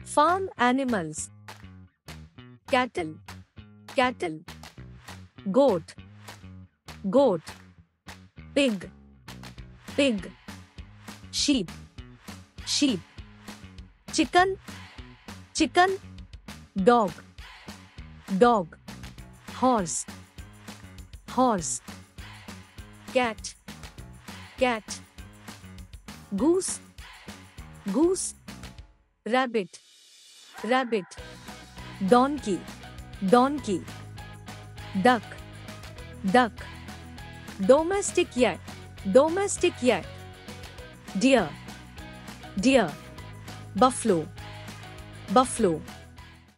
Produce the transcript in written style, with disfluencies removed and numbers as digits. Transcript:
Farm animals. Cattle, cattle. Goat, goat. Pig, pig. Sheep, sheep. Chicken, chicken. Dog, dog. Horse, horse. Cat, cat. Goose, goose. Rabbit, rabbit. Donkey, donkey. Duck, duck. Domestic yak, domestic yak. Deer, deer. Buffalo, buffalo.